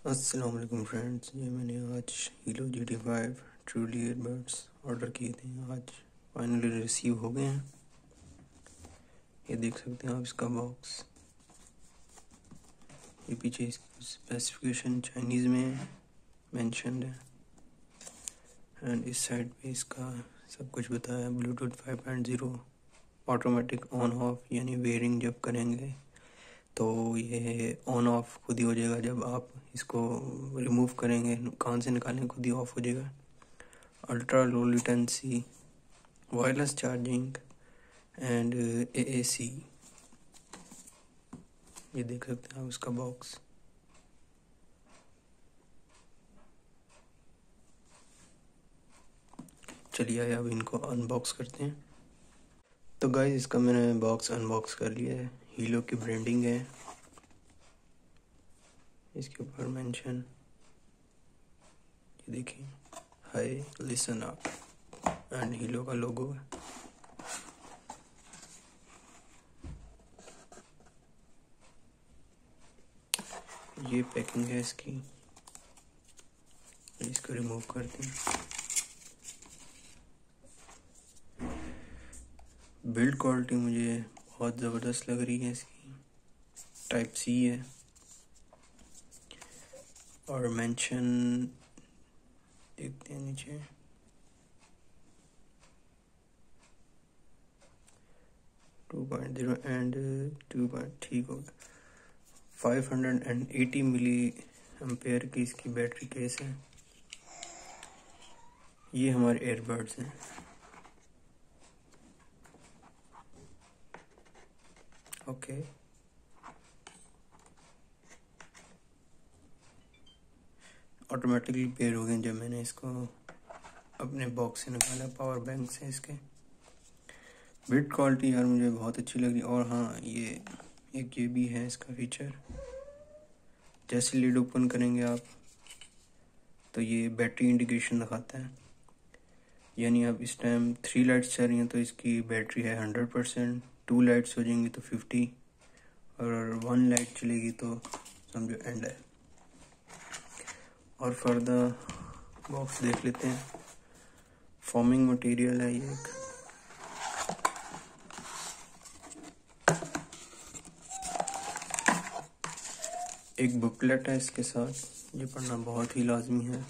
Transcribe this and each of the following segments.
अस्सलाम वालेकुम फ्रेंड्स, ये मैंने आज Helo GT5 truly earbuds order किए थे। आज फाइनली रिसीव हो गए हैं। ये देख सकते हैं आप इसका बॉक्स। ये पीछे इसकी स्पेसिफिकेशन चाइनीज़ में मेंशन्ड है एंड इस साइड पे इसका सब कुछ बताया। ब्लूटूथ 5.0 ऑटोमेटिक ऑन ऑफ, यानी वेयरिंग जब करेंगे तो ये ऑन ऑफ खुद ही हो जाएगा। जब आप इसको रिमूव करेंगे, कान से निकालेंगे, खुद ही ऑफ हो जाएगा। Ultra low latency, wireless charging and AAC। ये देख सकते हैं आप इसका बॉक्स। चलिए अब इनको अनबॉक्स करते हैं। तो गाइस, इसका मैंने बॉक्स अनबॉक्स कर लिया है। हीलो की ब्रांडिंग है इसके ऊपर मेंशन। ये देखिए, हाय लिसन अप एंड हीलो का लोगो है। ये पैकिंग है इसकी। इसको रिमूव करते हैं। बिल्ड क्वालिटी मुझे बहुत ज़बरदस्त लग रही है इसकी। टाइप C है और मेंशन देखते हैं नीचे। Two 2.0 and 2. ठीक हो गया। 580 मिली एम्पेयर की इसकी बैटरी केस है। ये हमारे एयरबड्स हैं। ओके, ऑटोमेटिकली पेयर हो गए जब मैंने इसको अपने बॉक्स से निकाला, पावर बैंक से। इसके बिल्ड क्वालिटी यार मुझे बहुत अच्छी लगी। और हाँ, ये भी है इसका फीचर। जैसे लिड ओपन करेंगे आप तो ये बैटरी इंडिकेशन दिखाता है। यानी अब इस टाइम 3 लाइट्स चल रही हैं तो इसकी बैटरी है 100%। 2 लाइट्स हो जाएंगी तो 50, और 1 लाइट चलेगी तो समझो एंड है। और फर्दर बॉक्स देख लेते हैं। फॉर्मिंग मटेरियल है ये एक बुकलेट है इसके साथ। ये पढ़ना बहुत ही लाजमी है।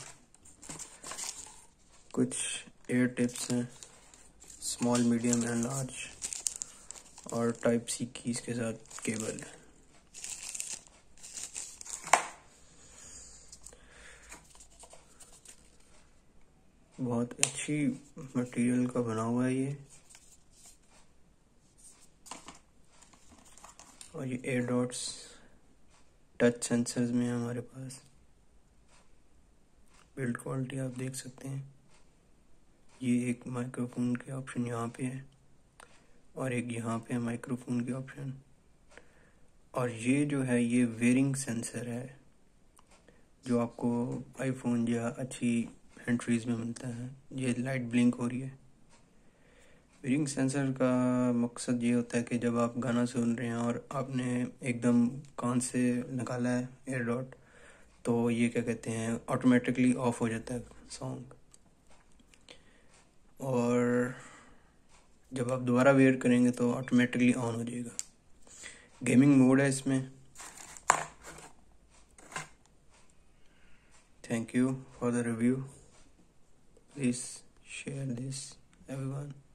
कुछ एयर टिप्स हैं, स्मॉल, मीडियम एंड लार्ज, और टाइप C की इसके साथ केबल है। बहुत अच्छी मटेरियल का बना हुआ है ये। और ये एयर डॉट्स टच सेंसर्स में है हमारे पास। बिल्ड क्वालिटी आप देख सकते हैं। ये एक माइक्रोफोन के ऑप्शन यहाँ पे है और एक यहाँ पे है माइक्रोफोन के ऑप्शन। और ये जो है ये वेयरिंग सेंसर है जो आपको आईफोन या अच्छी हैंडफ्रीज में मिलता है। ये लाइट ब्लिंक हो रही है। वेयरिंग सेंसर का मकसद ये होता है कि जब आप गाना सुन रहे हैं और आपने एकदम कान से निकाला है एयर डॉट, तो ये क्या कहते हैं, ऑटोमेटिकली ऑफ हो जाता है सॉन्ग। और जब आप दोबारा वेयर करेंगे तो ऑटोमेटिकली ऑन हो जाएगा। गेमिंग मोड है इसमें। Thank you for the review. Please share this everyone.